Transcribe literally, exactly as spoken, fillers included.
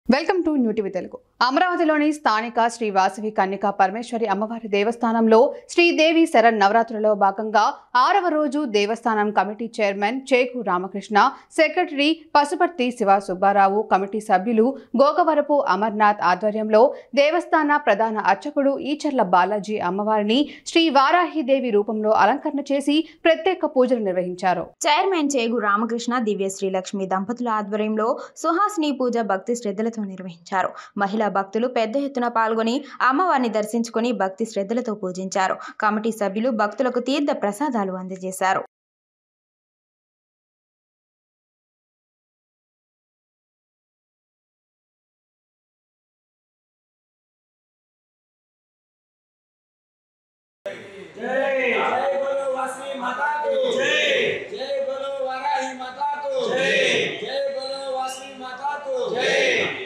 Welcome to new TV Telugu. అమరావతిలోని స్థానిక శ్రీ వాసవి కన్యకా పరమేశ్వరి అమ్మవారి దేవస్థానంలో శ్రీదేవి శరణ్ నవరాత్రులలో భాగంగా ఆరవ రోజు దేవస్థానం committee chairman Cheku Ramakrishna, secretary Pasuparthi Siva Subbarao, committee సభ్యులు గోగవరపు అమర్నాథ్ ఆధ్వర్యంలో దేవస్థాన ప్రధాన అర్చకుడు ఈచర్ల బాలాజీ అమ్మవారిని శ్రీ వారాహిదేవి రూపంలో అలంకరణ చేసి ప్రత్యేక పూజలు నిర్వహించారు. చైర్మన్ చేగు రామకృష్ణ, దివ్య శ్రీలక్ష్మి దంపతుల ఆధ్వర్యంలో సుహాసిని పూజ భక్తి శ్రద్ధలతో నిర్వహించారు. మహిళా భక్తులు పెద్ద ఎత్తున పాల్గొని అమ్మవారిని దర్శించుకుని భక్తి శ్రద్ధలతో పూజించారు. కమిటీ సభ్యులు భక్తులకు తీర్థ ప్రసాదాలు అందజేశారు. జై